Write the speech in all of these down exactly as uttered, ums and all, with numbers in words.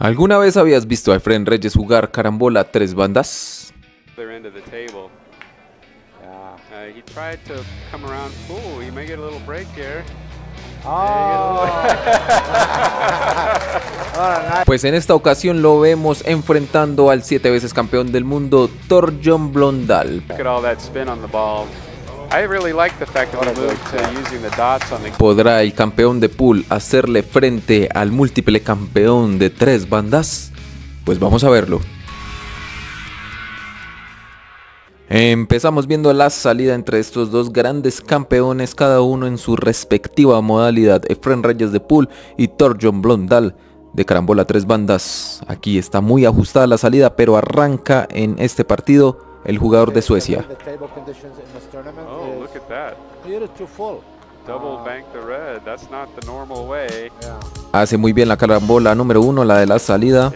¿Alguna vez habías visto a Efren Reyes jugar carambola a tres bandas? Pues en esta ocasión lo vemos enfrentando al siete veces campeón del mundo Thorbjørn Bløndal. ¿Podrá el campeón de pool hacerle frente al múltiple campeón de tres bandas? Pues vamos a verlo. Empezamos viendo la salida entre estos dos grandes campeones, cada uno en su respectiva modalidad. Efren Reyes de pool y Thorbjørn Bløndal de carambola a tres bandas. Aquí está muy ajustada la salida, pero arranca en este partido el jugador de Suecia. Hace muy bien la carambola número uno, la de la salida.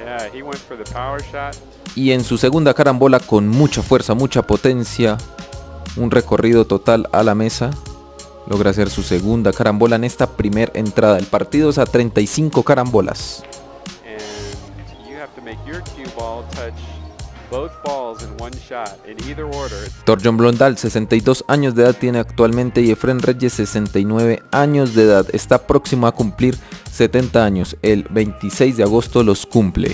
Y en su segunda carambola con mucha fuerza, mucha potencia, un recorrido total a la mesa. Logra hacer su segunda carambola en esta primera entrada. El partido es a treinta y cinco carambolas. Thorbjørn Bløndal, sesenta y dos años de edad tiene actualmente, y Efren Reyes, sesenta y nueve años de edad. Está próximo a cumplir setenta años. El veintiséis de agosto los cumple.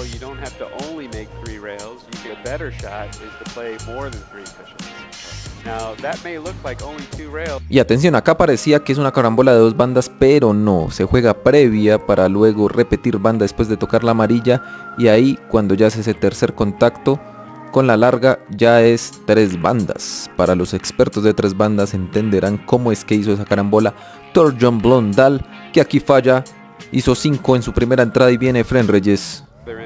Y atención, acá parecía que es una carambola de dos bandas, pero no, se juega previa para luego repetir banda después de tocar la amarilla, y ahí cuando ya hace ese tercer contacto con la larga ya es tres bandas. Para los expertos de tres bandas entenderán cómo es que hizo esa carambola Thorbjørn Bløndal, que aquí falla, hizo cinco en su primera entrada, y viene Efren Reyes.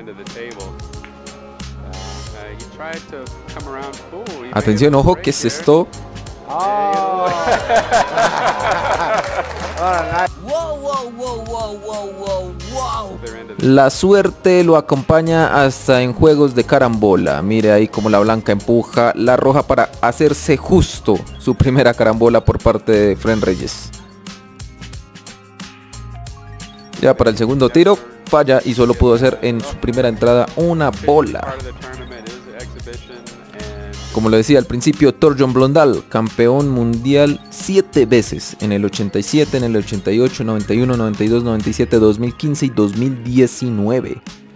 Atención, ojo, ¿qué es esto? La suerte lo acompaña hasta en juegos de carambola. Mire ahí como la blanca empuja la roja para hacerse justo su primera carambola por parte de Efren Reyes. Ya para el segundo tiro falla y solo pudo hacer en su primera entrada una bola. Como lo decía al principio, Thorbjørn Bløndal, campeón mundial siete veces, en el ochenta y siete, en el ochenta y ocho, noventa y uno, noventa y dos, noventa y siete, dos mil quince y dos mil diecinueve.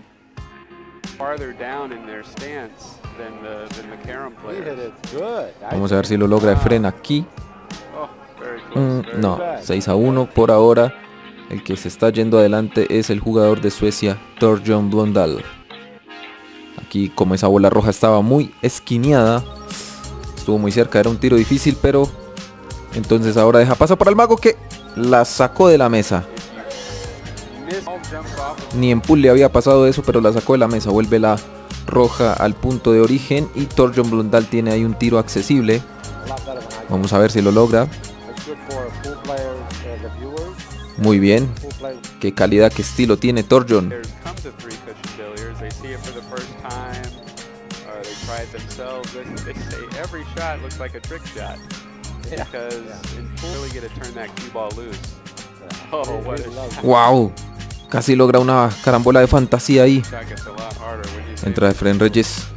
Vamos a ver si lo logra Efren aquí. Mm, no, seis a uno por ahora. El que se está yendo adelante es el jugador de Suecia, Thorbjørn Bløndal. Aquí, como esa bola roja estaba muy esquineada, estuvo muy cerca, era un tiro difícil, pero entonces ahora deja paso para el mago, que la sacó de la mesa. Ni en pool le había pasado eso, pero la sacó de la mesa. Vuelve la roja al punto de origen y Thorbjørn Bløndal tiene ahí un tiro accesible. Vamos a ver si lo logra. Muy bien. Qué calidad, qué estilo tiene Thorbjørn. Wow, casi logra una carambola de fantasía ahí. Entra Efren Reyes.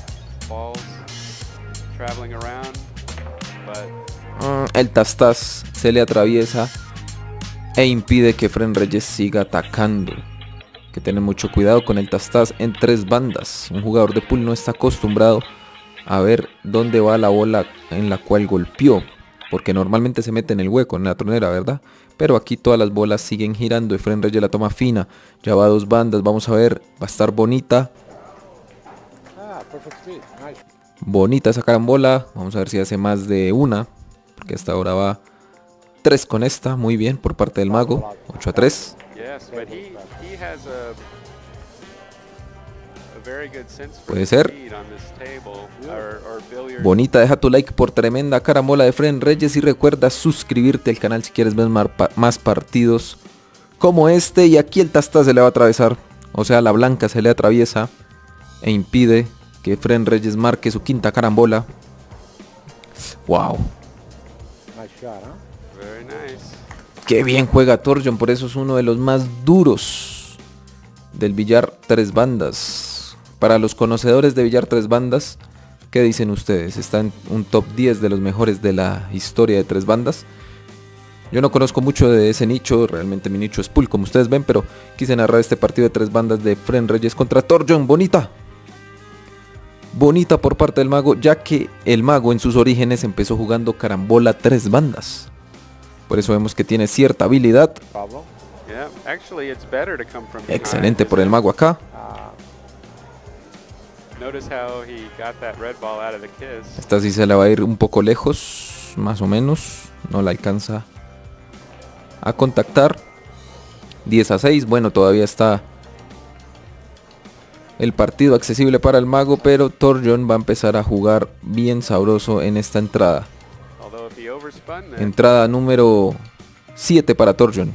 El tastas se le atraviesa e impide que Efren Reyes siga atacando. Que tener mucho cuidado con el tastas en tres bandas. Un jugador de pool no está acostumbrado a ver dónde va la bola en la cual golpeó, porque normalmente se mete en el hueco, en la tronera, ¿verdad? Pero aquí todas las bolas siguen girando. Efren Reyes la toma fina, ya va a dos bandas. Vamos a ver, va a estar bonita. Bonita esa carambola. Vamos a ver si hace más de una, porque hasta ahora va tres con esta. Muy bien por parte del mago. ocho a tres. Puede ser. Bonita, deja tu like por tremenda carambola de Efren Reyes y recuerda suscribirte al canal si quieres ver más partidos como este. Y aquí el tastas se le va a atravesar, o sea la blanca se le atraviesa e impide que Efren Reyes marque su quinta carambola. Wow. Qué bien juega Thorbjørn, por eso es uno de los más duros del billar tres bandas. Para los conocedores de billar tres bandas, ¿qué dicen ustedes? ¿Está en un top diez de los mejores de la historia de tres bandas? Yo no conozco mucho de ese nicho, realmente mi nicho es pool, como ustedes ven, pero quise narrar este partido de tres bandas de Efren Reyes contra Thorbjorn. Bonita. Bonita por parte del mago, ya que el mago en sus orígenes empezó jugando carambola tres bandas. Por eso vemos que tiene cierta habilidad. Excelente por el mago acá. Esta sí se la va a ir un poco lejos, más o menos. No la alcanza a contactar. Diez a seis, bueno, todavía está el partido accesible para el mago, pero Thorbjorn va a empezar a jugar bien sabroso en esta entrada. Entrada número siete para Thorbjorn.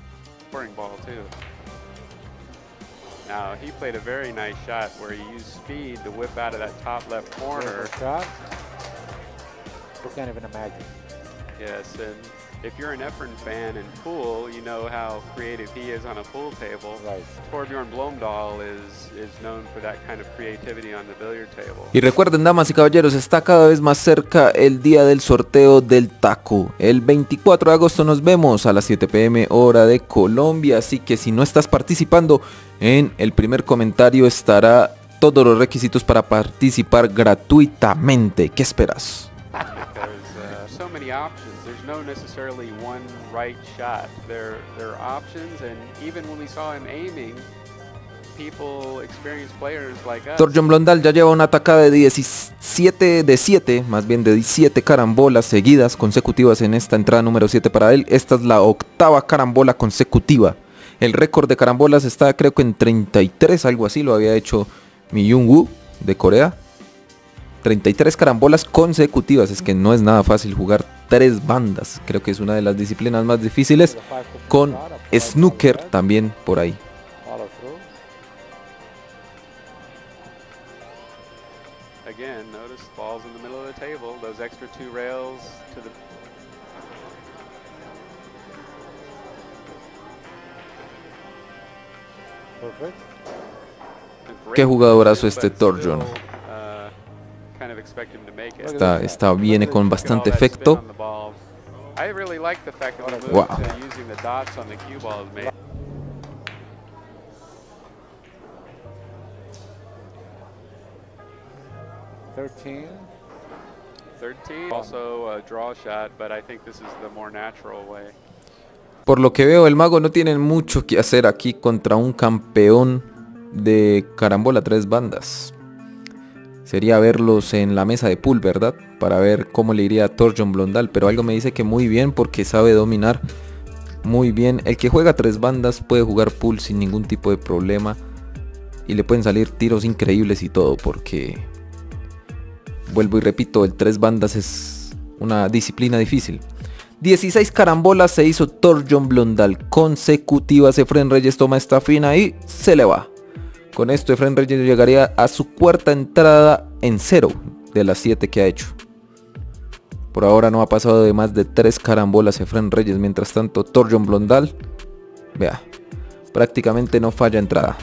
Yes, and if you're an Efren fan in pool, you know how creative he is on a pool table. Right. Thorbjorn Blomdahl is is known for that kind of creativity on the billiard table. Y recuerden, damas y caballeros, está cada vez más cerca el día del sorteo del taco. El veinticuatro de agosto nos vemos a las siete p m hora de Colombia, así que si no estás participando, en el primer comentario estará todos los requisitos para participar gratuitamente. ¿Qué esperas? So many options. There's no necessarily one right shot. There, there are options, and even when we saw him aiming, people, experienced players like us. Thorbjorn Blomdahl ya lleva una atacada de diecisiete de siete, más bien de diecisiete carambolas seguidas consecutivas en esta entrada número siete para él. Esta es la octava carambola consecutiva. El récord de carambolas está, creo que en treinta y tres, algo así, lo había hecho Mi Jung-woo de Corea. treinta y tres carambolas consecutivas, es que no es nada fácil jugar tres bandas, creo que es una de las disciplinas más difíciles, con snooker también por ahí. Again, notice balls in the middle of the table, those extra two rails to the Perfect. Qué jugadorazo este Thorbjorn. Esta, esta viene con bastante efecto. Wow. thirteen. Por lo que veo, el mago no tiene mucho que hacer aquí contra un campeón de carambola tres bandas. Sería verlos en la mesa de pool, ¿verdad? Para ver cómo le iría a Thorbjorn Blomdahl, pero algo me dice que muy bien, porque sabe dominar muy bien. El que juega tres bandas puede jugar pool sin ningún tipo de problema y le pueden salir tiros increíbles y todo, porque vuelvo y repito, el tres bandas es una disciplina difícil. dieciséis carambolas se hizo Thorbjorn Blomdahl consecutivas. Efren Reyes toma esta fina y se le va. Con esto Efren Reyes llegaría a su cuarta entrada en cero de las siete que ha hecho. Por ahora no ha pasado de más de tres carambolas Efren Reyes. Mientras tanto, Thorbjorn Blomdahl, vea, prácticamente no falla entrada.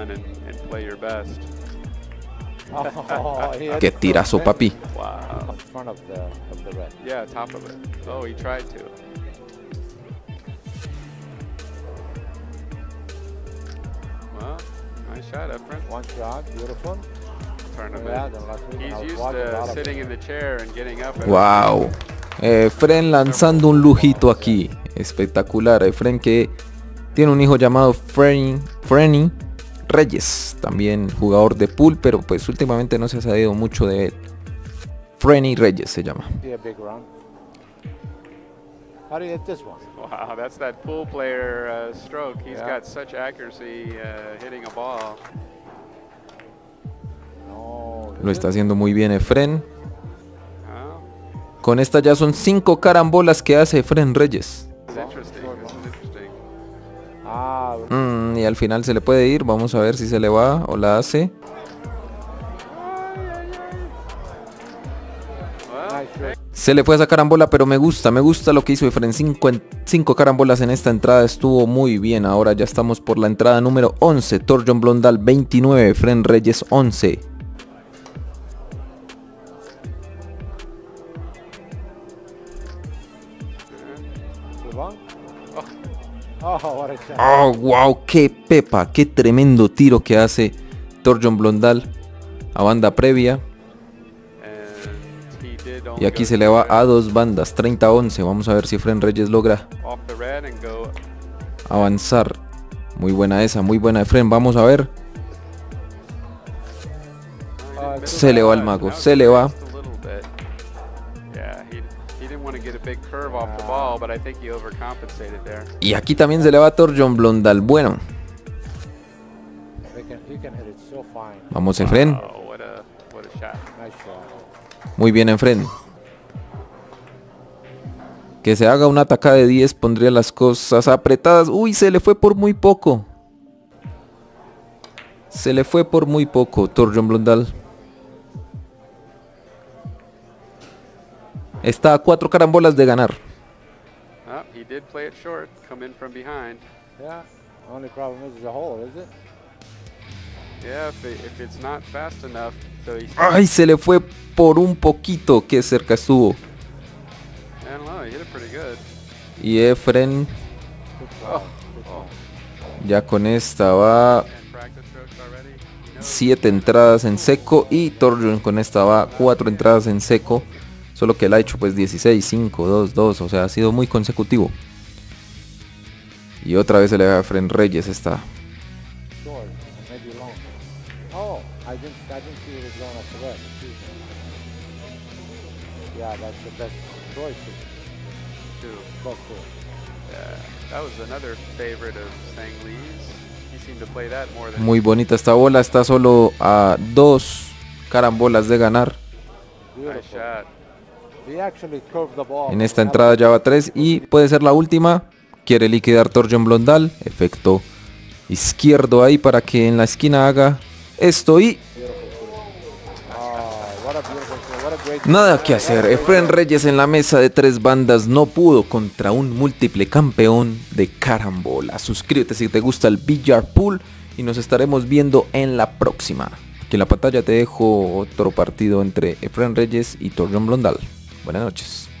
Oh, qué tirazo, papi. Wow. Yeah, top of it. Oh, he tried to. Well, nice shot, Efren. One shot, beautiful. Tournament. He's used to sitting in the chair and getting up. Wow. Efren lanzando un lujito aquí. Espectacular. Efren que tiene un hijo llamado Frenny, Frenny Reyes, también jugador de pool, pero pues últimamente no se ha sabido mucho de él. Frenny Reyes se llama. Wow, that's that pool player uh, stroke. He's yeah. got such accuracy uh, hitting a ball. No, lo está haciendo muy bien Efren. Con esta ya son cinco carambolas que hace Efren Reyes. Mm, y al final se le puede ir. Vamos a ver si se le va o la hace. Se le fue esa carambola, pero me gusta, me gusta lo que hizo Efren. Cinco, en, cinco carambolas en esta entrada, estuvo muy bien. Ahora ya estamos por la entrada número once. Thorbjörn Blondal veintinueve, Efren Reyes once. Oh, what a shot. Oh, wow, qué pepa, qué tremendo tiro que hace Thorbjörn Blondal a banda previa. Y aquí se le va a dos bandas, treinta a once. Vamos a ver si Efren Reyes logra avanzar. Muy buena esa, muy buena Efren. Vamos a ver. Se le va el mago, se le va. Y aquí también se le va a Thorbjörn Blondal. Bueno. Vamos Efren. Muy bien Efren. Que se haga una atacada de diez pondría las cosas apretadas. Uy, se le fue por muy poco. Se le fue por muy poco Thorbjörn Blondal. Está a cuatro carambolas de ganar. Ay, se le fue por un poquito. Qué cerca estuvo. Y Efren ya con esta va siete entradas en seco. Y Thorbjörn con esta va cuatro entradas en seco. Solo que él ha hecho pues dieciséis, cinco, dos, dos. O sea, ha sido muy consecutivo. Y otra vez se le va a Efren Reyes esta. Muy bonita esta bola. Está solo a dos carambolas de ganar. En esta entrada ya va tres y puede ser la última. Quiere liquidar Thorbjörn Blondal. Efecto izquierdo ahí para que en la esquina haga esto y... nada que hacer. Efren Reyes en la mesa de tres bandas no pudo contra un múltiple campeón de carambola. Suscríbete si te gusta el Billiard Pool y nos estaremos viendo en la próxima. Aquí en la pantalla te dejo otro partido entre Efren Reyes y Thorbjörn Blondal. Buenas noches.